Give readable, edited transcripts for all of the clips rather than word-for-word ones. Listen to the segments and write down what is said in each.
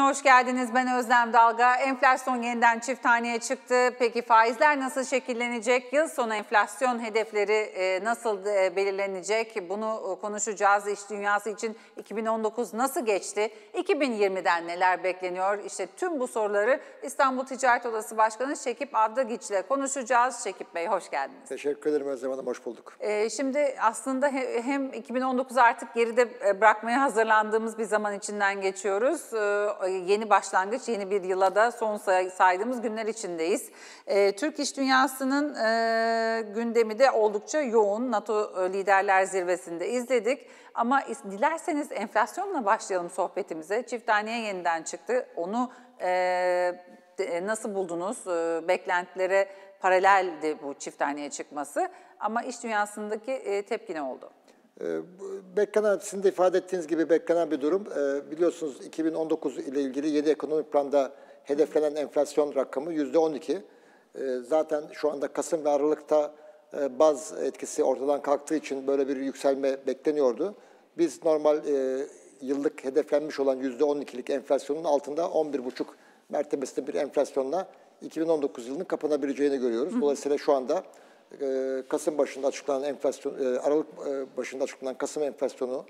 Hoş geldiniz. Ben Özlem Dalga. Enflasyon yeniden çift haneye çıktı. Peki faizler nasıl şekillenecek? Yıl sonu enflasyon hedefleri nasıl belirlenecek? Bunu konuşacağız. İş dünyası için 2019 nasıl geçti? 2020'den neler bekleniyor? İşte tüm bu soruları İstanbul Ticaret Odası Başkanı Şekip Adlıgiç ile konuşacağız. Şekip Bey hoş geldiniz. Teşekkür ederim Özlem Hanım. Hoş bulduk. Şimdi aslında hem 2019'u artık geride bırakmaya hazırlandığımız bir zaman içinden geçiyoruz. Yeni başlangıç, yeni bir yıla da son saydığımız günler içindeyiz. Türk iş dünyasının gündemi de oldukça yoğun. NATO Liderler Zirvesi'nde izledik. Ama dilerseniz enflasyonla başlayalım sohbetimize. Çift haneye yeniden çıktı. Onu nasıl buldunuz? Beklentilere paraleldi bu çift haneye çıkması. Ama iş dünyasındaki tepki ne oldu? Beklenen, sizin de ifade ettiğiniz gibi beklenen bir durum. Biliyorsunuz 2019 ile ilgili yeni ekonomik planda hedeflenen enflasyon rakamı %12. Zaten şu anda Kasım ve Aralık'ta baz etkisi ortadan kalktığı için böyle bir yükselme bekleniyordu. Biz normal yıllık hedeflenmiş olan %12'lik enflasyonun altında 11,5 mertebesinde bir enflasyonla 2019 yılının kapanabileceğini görüyoruz. Dolayısıyla şu anda Kasım başında açıklanan enflasyon, Aralık başında açıklanan Kasım enflasyonunun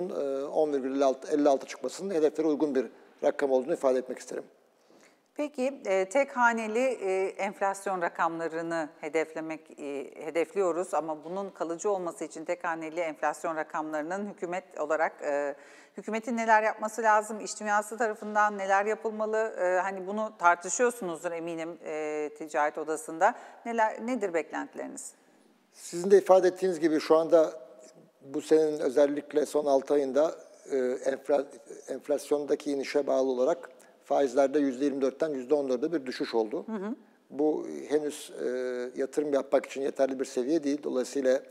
10,56 çıkmasının hedeflere uygun bir rakam olduğunu ifade etmek isterim. Peki tek haneli enflasyon rakamlarını hedefliyoruz ama bunun kalıcı olması için tek haneli enflasyon rakamlarının hükümet olarak hükümetin neler yapması lazım, iş dünyası tarafından neler yapılmalı? Hani bunu tartışıyorsunuzdur eminim Ticaret Odası'nda. Nedir beklentileriniz? Sizin de ifade ettiğiniz gibi şu anda bu senenin özellikle son 6 ayında enflasyondaki inişe bağlı olarak faizlerde %24'ten %14'e bir düşüş oldu. Bu henüz yatırım yapmak için yeterli bir seviye değil. Dolayısıyla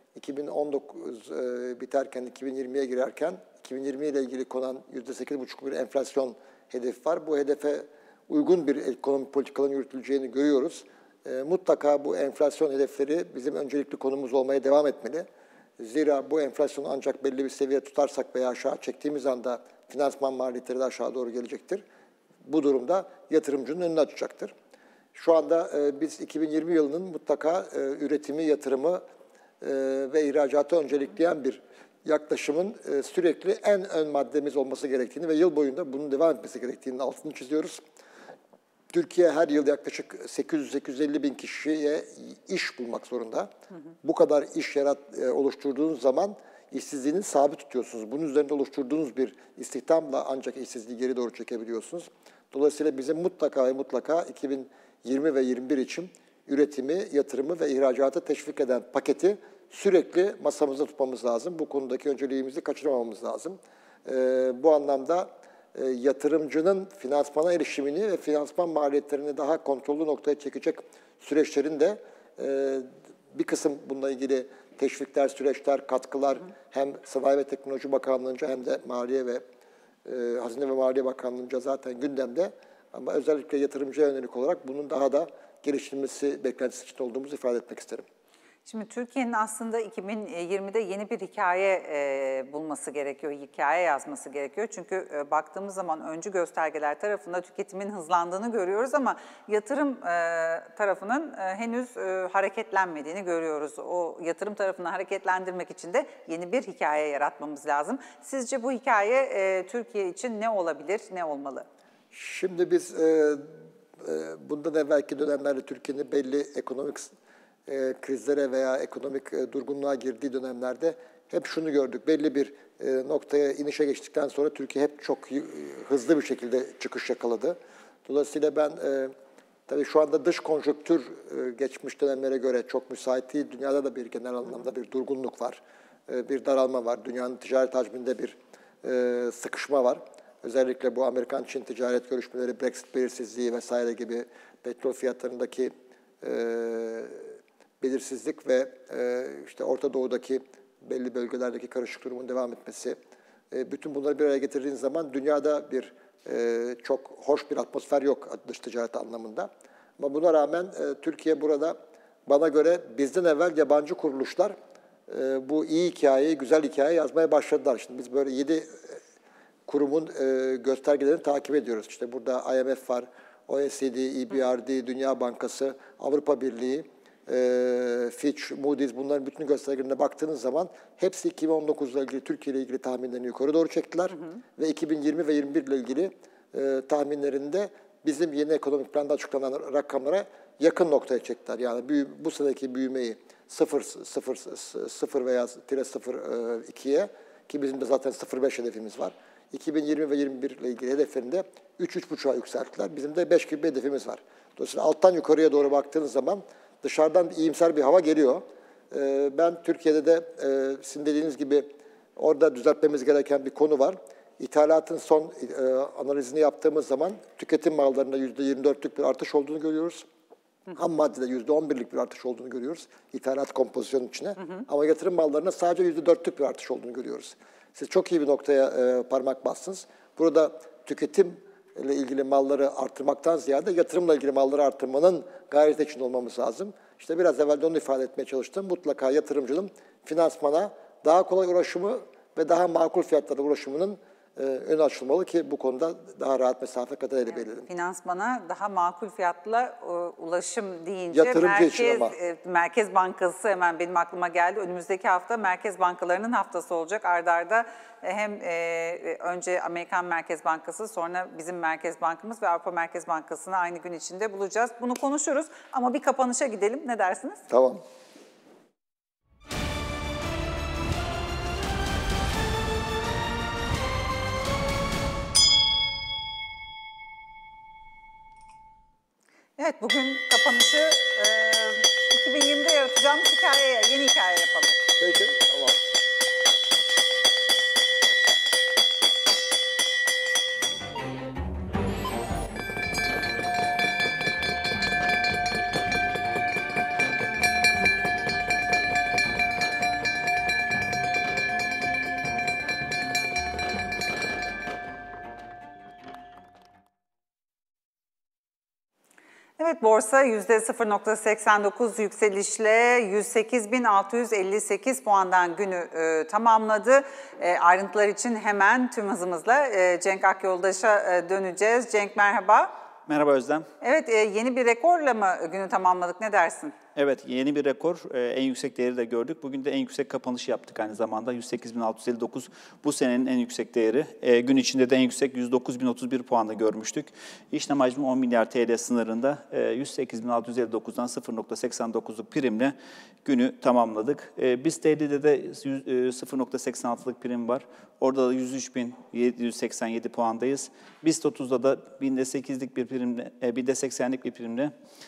2019 biterken 2020'ye girerken 2020 ile ilgili konan %8,5 bir enflasyon hedefi var. Bu hedefe uygun bir ekonomik politikaların yürütüleceğini görüyoruz. Mutlaka bu enflasyon hedefleri bizim öncelikli konumuz olmaya devam etmeli. Zira bu enflasyonu ancak belli bir seviye tutarsak veya aşağı çektiğimiz anda finansman maliyetleri de aşağı doğru gelecektir. Bu durumda yatırımcının önünü açacaktır. Şu anda biz 2020 yılının mutlaka üretimi, yatırımı ve ihracatı öncelikleyen bir yaklaşımın sürekli en ön maddemiz olması gerektiğini ve yıl boyunda bunun devam etmesi gerektiğinin altını çiziyoruz. Türkiye her yıl yaklaşık 800-850 bin kişiye iş bulmak zorunda. Bu kadar iş oluşturduğunuz zaman işsizliğini sabit tutuyorsunuz. Bunun üzerinde oluşturduğunuz bir istihdamla ancak işsizliği geri doğru çekebiliyorsunuz. Dolayısıyla bizim mutlaka ve mutlaka 2020 ve 2021 için üretimi, yatırımı ve ihracatı teşvik eden paketi sürekli masamızda tutmamız lazım. Bu konudaki önceliğimizi kaçırmamamız lazım. Bu anlamda yatırımcının finansmana erişimini ve finansman maliyetlerini daha kontrollü noktaya çekecek süreçlerin de bir kısım bununla ilgili teşvikler, süreçler, katkılar hem Sanayi ve Teknoloji Bakanlığı'nca hem de Maliye ve Hazine ve Maliye Bakanlığı'nca zaten gündemde. Ama özellikle yatırımcıya yönelik olarak bunun daha da geliştirilmesi beklentisi içinde olduğumuzu ifade etmek isterim. Şimdi Türkiye'nin aslında 2020'de yeni bir hikaye bulması gerekiyor, hikaye yazması gerekiyor. Çünkü baktığımız zaman öncü göstergeler tarafında tüketimin hızlandığını görüyoruz ama yatırım tarafının henüz hareketlenmediğini görüyoruz. O yatırım tarafını hareketlendirmek için de yeni bir hikaye yaratmamız lazım. Sizce bu hikaye Türkiye için ne olabilir, ne olmalı? Şimdi biz bundan evvelki dönemlerde Türkiye'nin belli ekonomik krizlere veya ekonomik durgunluğa girdiği dönemlerde hep şunu gördük. Belli bir noktaya inişe geçtikten sonra Türkiye hep çok hızlı bir şekilde çıkış yakaladı. Dolayısıyla ben tabii şu anda dış konjonktür geçmiş dönemlere göre çok müsait değil. Dünyada da bir genel anlamda bir durgunluk var. Bir daralma var. Dünyanın ticaret hacminde bir sıkışma var. Özellikle bu Amerikan-Çin ticaret görüşmeleri, Brexit belirsizliği vesaire gibi petrol fiyatlarındaki belirsizlik ve işte Orta Doğu'daki belli bölgelerdeki karışık durumun devam etmesi, bütün bunları bir araya getirdiğiniz zaman dünyada bir çok hoş bir atmosfer yok dış ticaret anlamında. Ama buna rağmen Türkiye burada bana göre bizden evvel yabancı kuruluşlar bu iyi hikayeyi, güzel hikaye yazmaya başladılar. Şimdi biz böyle 7 kurumun göstergelerini takip ediyoruz. İşte burada IMF var, OECD, EBRD, Dünya Bankası, Avrupa Birliği, Fitch, Moody's, bunların bütün göstergelerine baktığınız zaman hepsi 2019 ile ilgili, Türkiye ile ilgili tahminlerini yukarı doğru çektiler. Ve 2020 ve 2021 ile ilgili tahminlerinde bizim yeni ekonomik planda açıklanan rakamlara yakın noktaya çektiler. Yani bu seneki büyümeyi 0 veya -0,2'ye, ki bizim de zaten 0,5 hedefimiz var. 2020 ve 2021 ile ilgili hedeflerinde 3-3,5'a yükselttiler. Bizim de 5 gibi bir hedefimiz var. Dolayısıyla alttan yukarıya doğru baktığınız zaman dışarıdan iyimser bir hava geliyor. Ben Türkiye'de de sizin dediğiniz gibi orada düzeltmemiz gereken bir konu var. İthalatın son analizini yaptığımız zaman tüketim mallarında %24'lük bir artış olduğunu görüyoruz. Ham maddede %11'lik bir artış olduğunu görüyoruz. İthalat kompozisyonun içine. Ama yatırım mallarında sadece %4'lük bir artış olduğunu görüyoruz. Siz çok iyi bir noktaya parmak bastınız. Burada tüketim ile ilgili malları artırmaktan ziyade yatırımla ilgili malları artırmanın gayreti içinde olmamız lazım. İşte biraz evvel de onu ifade etmeye çalıştım. Mutlaka yatırımcının finansmana daha kolay ulaşımı ve daha makul fiyatlara ulaşımının önü açılmalı ki bu konuda daha rahat mesafe kat edebilelim. Finansmana daha makul fiyatla ulaşım deyince Merkez Bankası hemen benim aklıma geldi. Önümüzdeki hafta Merkez Bankalarının haftası olacak. Arda arda hem önce Amerikan Merkez Bankası, sonra bizim Merkez Bankamız ve Avrupa Merkez Bankası'nı aynı gün içinde bulacağız. Bunu konuşuruz ama bir kapanışa gidelim. Ne dersiniz? Tamam. Evet, bugün kapanışı 2020'de yaratacağımız yeni hikaye yapalım. Peki, tamam. Evet, borsa %0,89 yükselişle 108.658 puandan günü tamamladı. Ayrıntılar için hemen tüm hızımızla Cenk Akyoldaş'a döneceğiz. Cenk, merhaba. Merhaba Özlem. Evet, yeni bir rekorla mı günü tamamladık? Ne dersin? Evet, yeni bir rekor. En yüksek değeri de gördük. Bugün de en yüksek kapanışı yaptık aynı zamanda. 108.659 bu senenin en yüksek değeri. Gün içinde de en yüksek 109.031 puanla görmüştük. İşlem hacmi 10 milyar TL sınırında 108.659'dan 0,89'luk primle günü tamamladık. BIST 50'de de 0,86'lık prim var. Orada da 103.787 puandayız. BIST 30'da da binde 8'lik bir primle, binde 80'lik bir primle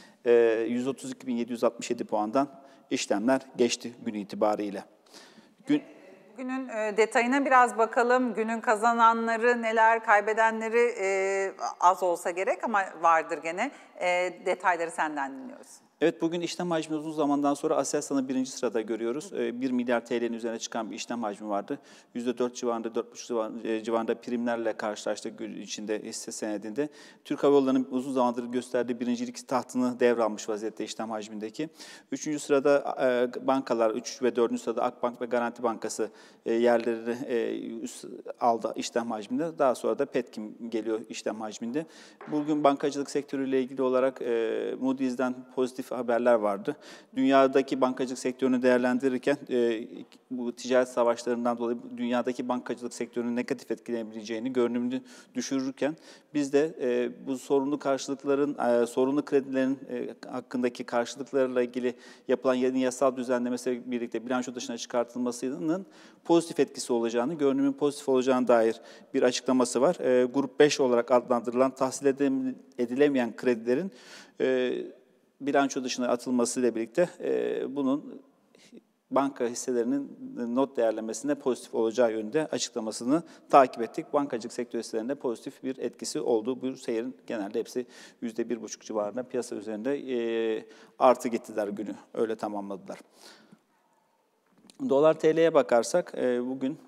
132.767 puandan işlemler geçti gün itibariyle. Günün detayına biraz bakalım. Günün kazananları neler, kaybedenleri az olsa gerek ama vardır gene. Detayları senden dinliyoruz. Evet, bugün işlem hacmi uzun zamandan sonra Aselsan'ı birinci sırada görüyoruz. 1 milyar TL'nin üzerine çıkan bir işlem hacmi vardı. %4 civarında, 4,5 civarında primlerle karşılaştık gün içinde hisse senedinde. Türk Hava Yolları'nın uzun zamandır gösterdiği birincilik tahtını devralmış vaziyette işlem hacmindeki. 3. sırada bankalar, 3 ve 4. sırada Akbank ve Garanti Bankası yerlerini aldı işlem hacminde. Daha sonra da Petkim geliyor işlem hacminde. Bugün bankacılık sektörüyle ilgili olarak Moody's'den pozitif haberler vardı. Dünyadaki bankacılık sektörünü değerlendirirken bu ticaret savaşlarından dolayı dünyadaki bankacılık sektörünün negatif etkileyebileceğini, görünümünü düşürürken biz de bu sorunlu kredilerin hakkındaki karşılıklarla ilgili yapılan yeni yasal düzenlemesiyle birlikte bilanço dışına çıkartılmasının pozitif etkisi olacağını, görünümün pozitif olacağına dair bir açıklaması var. Grup 5 olarak adlandırılan tahsil edilemeyen kredilerin bilanço dışına atılmasıyla birlikte bunun banka hisselerinin not değerlemesinde pozitif olacağı yönünde açıklamasını takip ettik. Bankacılık sektörü hisselerinde pozitif bir etkisi oldu. Bu seyirin genelde hepsi %1,5 civarında piyasa üzerinde artı getirdiler günü. Öyle tamamladılar. Dolar TL'ye bakarsak bugün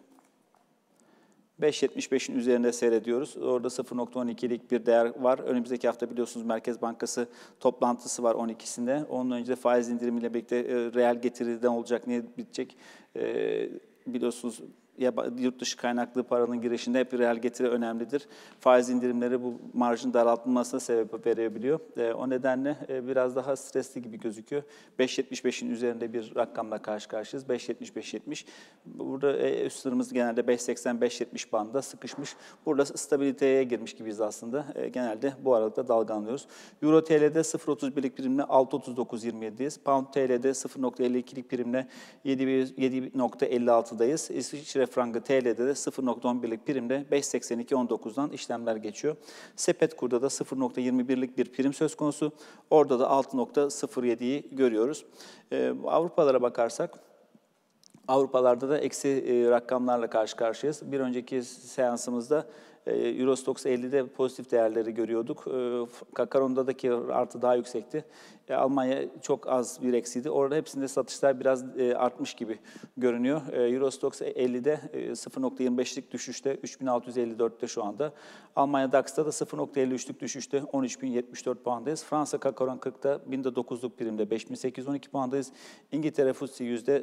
5.75'in üzerinde seyrediyoruz. Orada 0,12'lik bir değer var. Önümüzdeki hafta biliyorsunuz Merkez Bankası toplantısı var 12'sinde. Onun önce de faiz indirimiyle birlikte reel getiriden olacak, ne bitecek biliyorsunuz yurt dışı kaynaklı paranın girişinde hep reel getiri önemlidir. Faiz indirimleri bu marjın daraltılmasına sebep verebiliyor. O nedenle biraz daha stresli gibi gözüküyor. 5.75'in üzerinde bir rakamla karşı karşıyayız. 5.75-70. Burada üst sınırımız genelde 5.80-5.70 bandında sıkışmış. Burada stabiliteye girmiş gibiyiz aslında. Genelde bu aralıkta dalgalanıyoruz. Euro TL'de 0.31'lik primle 6.39.27'deyiz. Pound TL'de 0.52'lik primle 7.56'dayız. İsviçre frangı TL'de de 0.11'lik primle 5.82.19'dan işlemler geçiyor. Sepet kurda da 0.21'lik bir prim söz konusu. Orada da 6.07'yi görüyoruz. Avrupalara bakarsak, Avrupalarda da eksi rakamlarla karşı karşıyayız. Bir önceki seansımızda Euro Stoxx 50'de pozitif değerleri görüyorduk. Kakaron'daki artı daha yüksekti. Almanya çok az bir eksiydi. Orada hepsinde satışlar biraz artmış gibi görünüyor. Euro Stoxx 50'de 0.25'lik düşüşte 3654'te şu anda. Almanya DAX'ta da 0.53'lük düşüşte 13.074 puandayız. Fransa Kakaron 40'da 1009'luk primde 5812 puandayız. İngiltere FTSE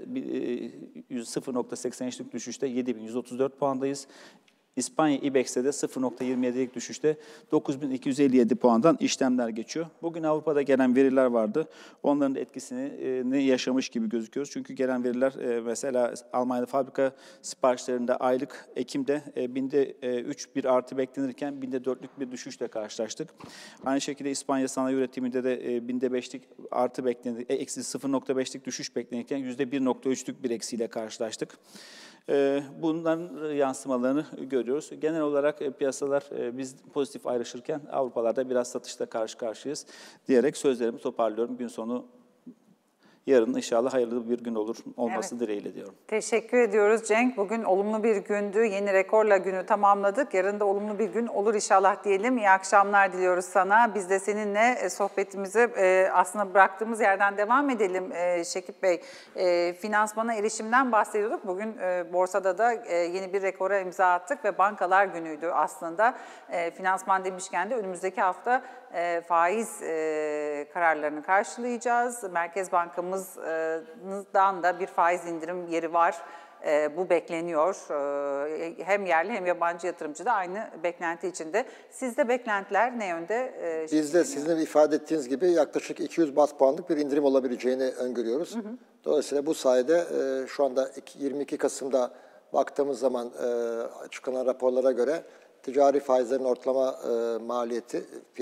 0.83'lük düşüşte 7134 puandayız. İspanya IBEX'te de 0.27'lik düşüşte 9.257 puandan işlemler geçiyor. Bugün Avrupa'da gelen veriler vardı. Onların da etkisini yaşamış gibi gözüküyoruz. Çünkü gelen veriler mesela Almanya'da fabrika siparişlerinde aylık Ekim'de binde 3 bir artı beklenirken binde 4'lük bir düşüşle karşılaştık. Aynı şekilde İspanya sanayi üretiminde de binde 5'lik artı beklenirken, eksi 0.5'lik düşüş beklenirken %1.3'lük bir eksiyle karşılaştık. Bunların yansımalarını görüyoruz. Genel olarak piyasalar biz pozitif ayrışırken Avrupalarda biraz satışla karşı karşıyayız diyerek sözlerimi toparlıyorum. Gün sonu yarın inşallah hayırlı bir gün olması dileğiyle diyorum. Teşekkür ediyoruz Cenk. Bugün olumlu bir gündü. Yeni rekorla günü tamamladık. Yarın da olumlu bir gün olur inşallah diyelim. İyi akşamlar diliyoruz sana. Biz de seninle sohbetimize aslında bıraktığımız yerden devam edelim Şekip Bey. Finansmana erişimden bahsediyorduk. Bugün borsada da yeni bir rekora imza attık ve bankalar günüydü aslında. Finansman demişken de önümüzdeki hafta faiz kararlarını karşılayacağız. Merkez Bankamızdan da bir faiz indirim yeri var. Bu bekleniyor. Hem yerli hem yabancı yatırımcı da aynı beklenti içinde. Sizde beklentiler ne yönde? Bizde sizin ifade ettiğiniz gibi yaklaşık 200 baz puanlık bir indirim olabileceğini öngörüyoruz. Dolayısıyla bu sayede şu anda 22 Kasım'da baktığımız zaman açıklanan raporlara göre ticari faizlerin ortalama maliyeti,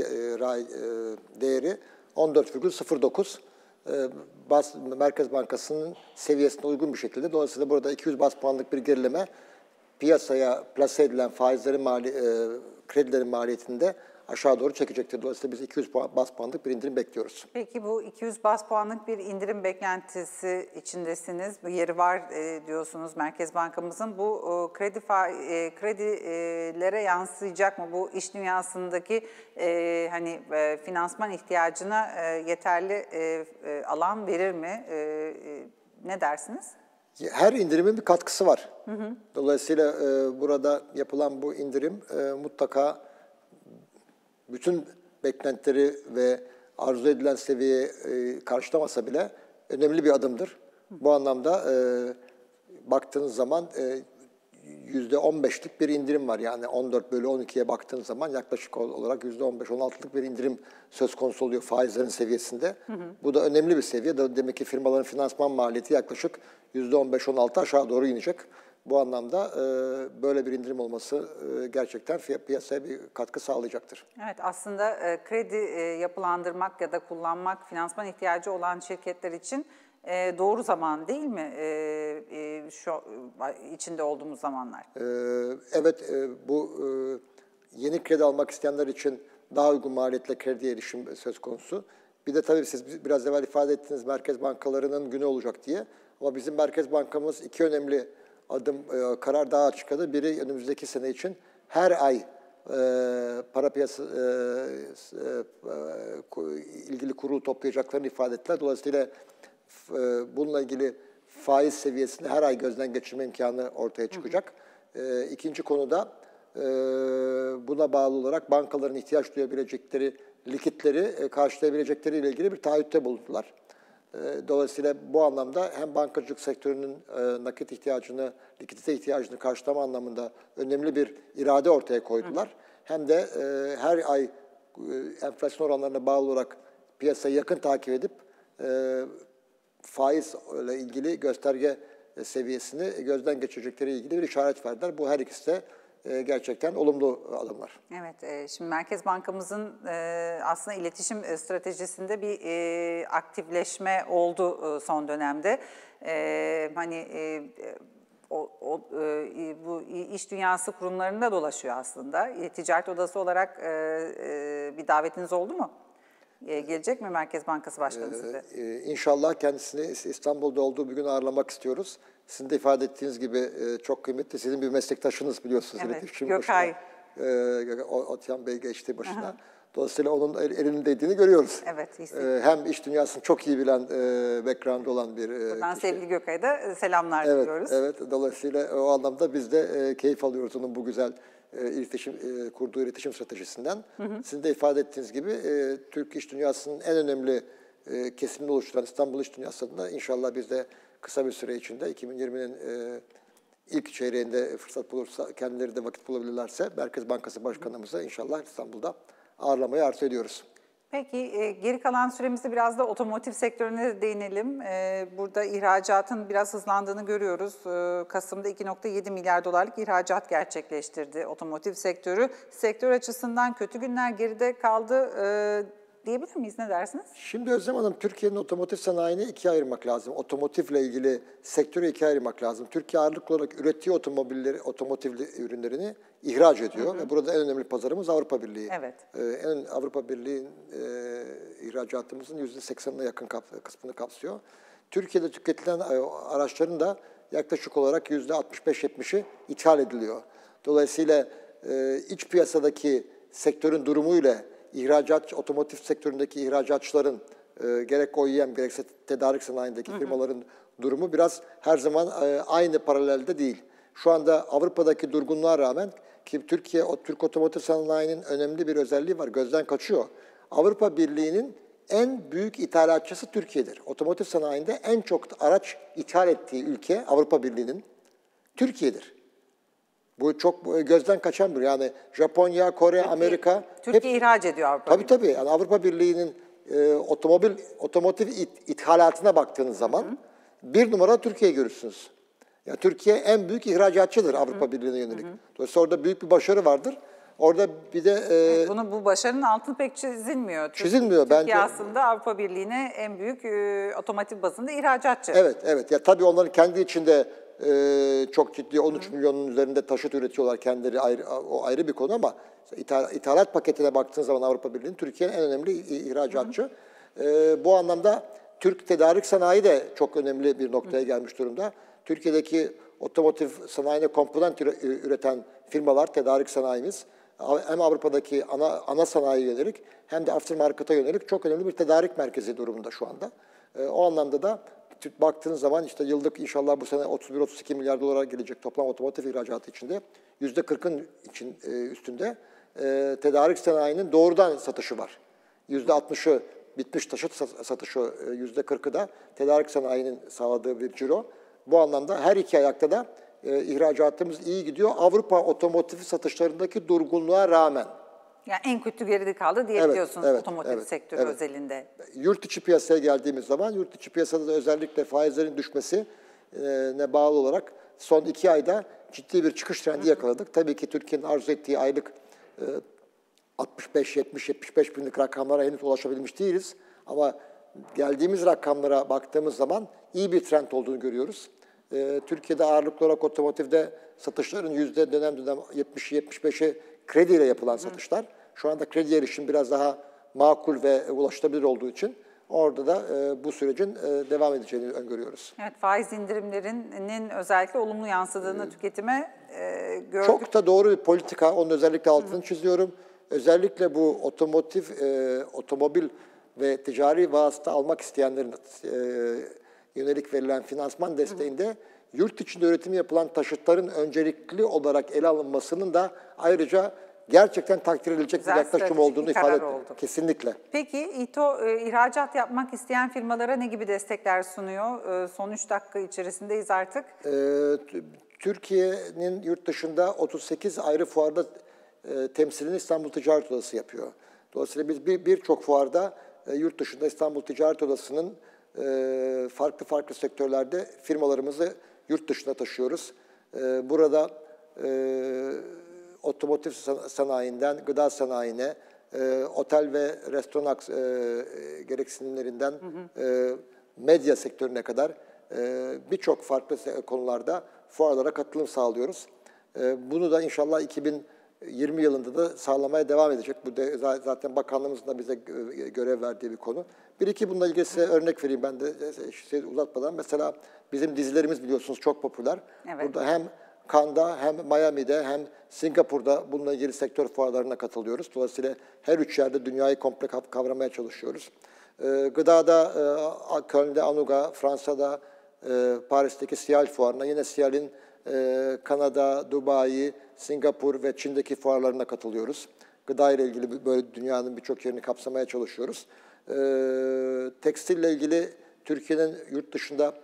değeri 14,09. Merkez Bankası'nın seviyesine uygun bir şekilde. Dolayısıyla burada 200 baz puanlık bir gerileme piyasaya plase edilen kredilerin maliyetinde aşağı doğru çekecektir. Dolayısıyla biz 200 baz puanlık bir indirim bekliyoruz. Peki bu 200 baz puanlık bir indirim beklentisi içindesiniz. Bu yeri var diyorsunuz Merkez Bankamızın. Bu kredilere yansıyacak mı? Bu iş dünyasındaki finansman ihtiyacına yeterli alan verir mi? Ne dersiniz? Her indirimin bir katkısı var. Dolayısıyla burada yapılan bu indirim mutlaka bütün beklentileri ve arzu edilen seviyeyi karşılamasa bile önemli bir adımdır. Bu anlamda baktığınız zaman %15'lik bir indirim var. Yani 14/12'ye baktığınız zaman yaklaşık olarak %15-16'lık bir indirim söz konusu oluyor faizlerin seviyesinde. Bu da önemli bir seviye. Demek ki firmaların finansman maliyeti yaklaşık %15-16 aşağı doğru inecek. Bu anlamda böyle bir indirim olması gerçekten piyasaya bir katkı sağlayacaktır. Evet, aslında kredi yapılandırmak ya da kullanmak finansman ihtiyacı olan şirketler için doğru zaman değil mi şu içinde olduğumuz zamanlar? Evet, bu yeni kredi almak isteyenler için daha uygun maliyetle krediye erişim söz konusu. Bir de tabii siz biraz evvel ifade ettiğiniz merkez bankalarının günü olacak diye. Ama bizim Merkez Bankamız iki önemli karar daha açıkladı. Biri önümüzdeki sene için her ay para piyasası ilgili kurulu toplayacaklarını ifade ettiler. Dolayısıyla bununla ilgili faiz seviyesini her ay gözden geçirme imkanı ortaya çıkacak. İkinci konuda buna bağlı olarak bankaların ihtiyaç duyabilecekleri likitleri karşılayabilecekleri ile ilgili bir taahhütte bulundular. Dolayısıyla bu anlamda hem bankacılık sektörünün nakit ihtiyacını, likidite ihtiyacını karşılama anlamında önemli bir irade ortaya koydular. Hem de her ay enflasyon oranlarına bağlı olarak piyasayı yakın takip edip faizle ilgili gösterge seviyesini gözden geçirecekleri ilgili bir işaret verdiler. Bu her ikisi de gerçekten olumlu adımlar. Evet, şimdi Merkez Bankamızın aslında iletişim stratejisinde bir aktifleşme oldu son dönemde. Bu iş dünyası kurumlarında dolaşıyor aslında. Ticaret Odası olarak bir davetiniz oldu mu? Gelecek mi Merkez Bankası Başkanı size? İnşallah kendisini İstanbul'da olduğu bir gün ağırlamak istiyoruz. Sizin de ifade ettiğiniz gibi çok kıymetli, sizin bir meslektaşınız biliyorsunuz. Evet, Gökay. Otyan Bey geçti başına. Aha. Dolayısıyla onun elinin değdiğini görüyoruz. Evet. Hem iş dünyasını çok iyi bilen, background olan bir Buradan sevgili Gökay'a da selamlar diliyoruz. Evet, dolayısıyla o anlamda biz de keyif alıyoruz onun bu güzel kurduğu iletişim stratejisinden. Sizin de ifade ettiğiniz gibi Türk iş dünyasının en önemli kesimini oluşturan İstanbul İş Dünyası'nda inşallah biz de kısa bir süre içinde 2020'nin ilk çeyreğinde fırsat bulursa, kendileri de vakit bulabilirlerse Merkez Bankası Başkanımıza inşallah İstanbul'da ağırlamayı arzu ediyoruz. Peki geri kalan süremizde biraz da otomotiv sektörüne değinelim. Burada ihracatın biraz hızlandığını görüyoruz. Kasım'da 2,7 milyar dolarlık ihracat gerçekleştirdi otomotiv sektörü. Sektör açısından kötü günler geride kaldı diyebilir miyiz? Ne dersiniz? Şimdi Özlem Hanım, Türkiye'nin otomotiv sanayini ikiye ayırmak lazım. Otomotivle ilgili sektörü ikiye ayırmak lazım. Türkiye ağırlıklı olarak ürettiği otomotiv ürünlerini ihraç ediyor. Ve burada en önemli pazarımız Avrupa Birliği. Evet. Avrupa Birliği'nin ihracatımızın %80'ine yakın kısmını kapsıyor. Türkiye'de tüketilen araçların da yaklaşık olarak %65-70'i ithal ediliyor. Dolayısıyla iç piyasadaki sektörün durumuyla otomotiv sektöründeki ihracatçıların gerek OEM gerekse tedarik sanayindeki firmaların durumu biraz her zaman aynı paralelde değil. Şu anda Avrupa'daki durgunluğa rağmen ki Türk otomotiv sanayinin önemli bir özelliği var, gözden kaçıyor. Avrupa Birliği'nin en büyük ithalatçısı Türkiye'dir. Otomotiv sanayinde en çok araç ithal ettiği ülke Avrupa Birliği'nin Türkiye'dir. Bu çok gözden kaçan bir. Yani Japonya, Kore, Amerika. Türkiye ihraç ediyor Avrupa Birliği. Tabii. Yani Avrupa Birliği'nin otomotiv ithalatına baktığınız zaman bir numara Türkiye'yi görürsünüz. Yani Türkiye en büyük ihracatçıdır Avrupa Birliği'ne yönelik. Dolayısıyla orada büyük bir başarı vardır. Orada bir de... bu başarının altı pek çizilmiyor. Çizilmiyor. Türkiye aslında Avrupa Birliği'ne en büyük otomotiv bazında ihracatçı. Evet. Ya tabii onların kendi içinde çok ciddi 13 milyonun üzerinde taşıt üretiyorlar kendileri, o ayrı bir konu ama ithalat paketine baktığın zaman Avrupa Birliği'nin Türkiye'nin en önemli ihracatçı. Bu anlamda Türk tedarik sanayi de çok önemli bir noktaya gelmiş durumda. Türkiye'deki otomotiv sanayine komponent üreten firmalar, tedarik sanayimiz hem Avrupa'daki ana sanayiye yönelik hem de aftermarket'a yönelik çok önemli bir tedarik merkezi durumunda şu anda. O anlamda da baktığınız zaman işte yıllık inşallah bu sene 31-32 milyar dolara gelecek toplam otomotiv ihracatı içinde %40'ın üstünde tedarik sanayinin doğrudan satışı var. %60'ı bitmiş taşıt satışı, %40'ı da tedarik sanayinin sağladığı bir ciro. Bu anlamda her iki ayakta da ihracatımız iyi gidiyor. Avrupa otomotiv satışlarındaki durgunluğa rağmen. Yani en kötü geride kaldı diyebiliyorsunuz otomotiv sektörü özelinde. Yurt içi piyasaya geldiğimiz zaman, yurt içi piyasada da özellikle faizlerin düşmesine bağlı olarak son 2 ayda ciddi bir çıkış trendi yakaladık. Tabii ki Türkiye'nin arzu ettiği aylık 65-70-75 binlik rakamlara henüz ulaşabilmiş değiliz. Ama geldiğimiz rakamlara baktığımız zaman iyi bir trend olduğunu görüyoruz. Türkiye'de ağırlıklı olarak otomotivde satışların dönem 70-75'i krediyle yapılan satışlar. Şu anda kredi erişim biraz daha makul ve ulaşılabilir olduğu için orada da bu sürecin devam edeceğini öngörüyoruz. Evet, faiz indirimlerinin özellikle olumlu yansıdığını tüketime gördük. Çok da doğru bir politika, onun özellikle altını çiziyorum. Özellikle bu otomobil ve ticari vasıta almak isteyenlerin yönelik verilen finansman desteğinde yurt içinde üretimi yapılan taşıtların öncelikli olarak ele alınmasının da ayrıca gerçekten takdir edilecek Güzel, bir yaklaşım stratejik olduğunu bir ifade karar ettim. oldu. Kesinlikle. Peki İTO ihracat yapmak isteyen firmalara ne gibi destekler sunuyor? Son 3 dakika içerisindeyiz artık. Türkiye'nin yurt dışında 38 ayrı fuarda temsilini İstanbul Ticaret Odası yapıyor. Dolayısıyla biz birçok fuarda yurt dışında İstanbul Ticaret Odası'nın farklı sektörlerde firmalarımızı yurt dışına taşıyoruz. Burada otomotiv sanayinden gıda sanayine, otel ve restoran gereksinimlerinden medya sektörüne kadar birçok farklı konularda fuarlara katılım sağlıyoruz. Bunu da inşallah 2020 yılında da sağlamaya devam edecek. Bu da zaten bakanlığımızın da bize görev verdiği bir konu. Bir iki bununla ilgili size örnek vereyim ben de uzatmadan. Mesela bizim dizilerimiz biliyorsunuz çok popüler. Evet. Burada hem Cannes'da hem Miami'de hem Singapur'da bununla ilgili sektör fuarlarına katılıyoruz. Dolayısıyla her üç yerde dünyayı komple kavramaya çalışıyoruz. Gıdada Köln'de Anuga, Fransa'da Paris'teki Sial fuarına, yine Sial'in Kanada, Dubai, Singapur ve Çin'deki fuarlarına katılıyoruz. Gıda ile ilgili böyle dünyanın birçok yerini kapsamaya çalışıyoruz. Tekstille ilgili Türkiye'nin yurt dışında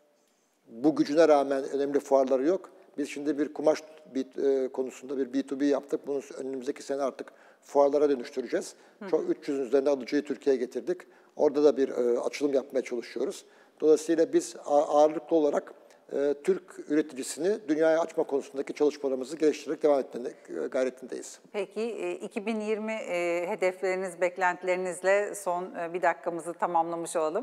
bu gücüne rağmen önemli fuarları yok. Biz şimdi bir kumaş konusunda bir B2B yaptık. Bunu önümüzdeki sene artık fuarlara dönüştüreceğiz. Çok 300'ün üzerinde alıcıyı Türkiye'ye getirdik. Orada da bir açılım yapmaya çalışıyoruz. Dolayısıyla biz ağırlıklı olarak Türk üreticisini dünyaya açma konusundaki çalışmalarımızı geliştirerek devam etmenin gayretindeyiz. Peki 2020 hedefleriniz, beklentilerinizle son bir dakikamızı tamamlamış olalım.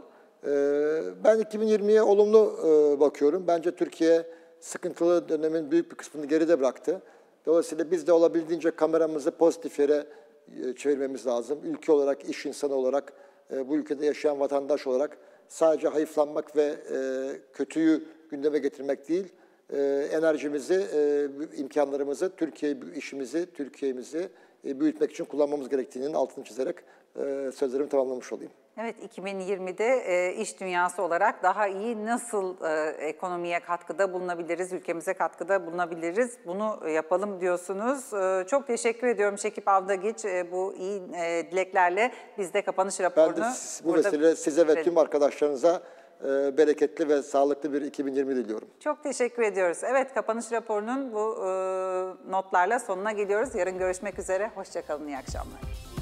Ben 2020'ye olumlu bakıyorum. Bence Türkiye sıkıntılı dönemin büyük bir kısmını geride bıraktı. Dolayısıyla biz de olabildiğince kameramızı pozitif yere çevirmemiz lazım. Ülke olarak, iş insanı olarak, bu ülkede yaşayan vatandaş olarak sadece hayıflanmak ve kötüyü gündeme getirmek değil, enerjimizi, imkanlarımızı, işimizi, Türkiye'mizi büyütmek için kullanmamız gerektiğinin altını çizerek sözlerimi tamamlamış olayım. Evet, 2020'de iş dünyası olarak daha iyi nasıl ekonomiye katkıda bulunabiliriz, ülkemize katkıda bulunabiliriz, bunu yapalım diyorsunuz. Çok teşekkür ediyorum Şekip Avdagiç. Bu iyi dileklerle biz de kapanış raporunu... Ben de bu vesileyle size ve tüm arkadaşlarınıza bereketli ve sağlıklı bir 2020 diliyorum. Çok teşekkür ediyoruz. Evet, kapanış raporunun bu notlarla sonuna geliyoruz. Yarın görüşmek üzere. Hoşça kalın, iyi akşamlar.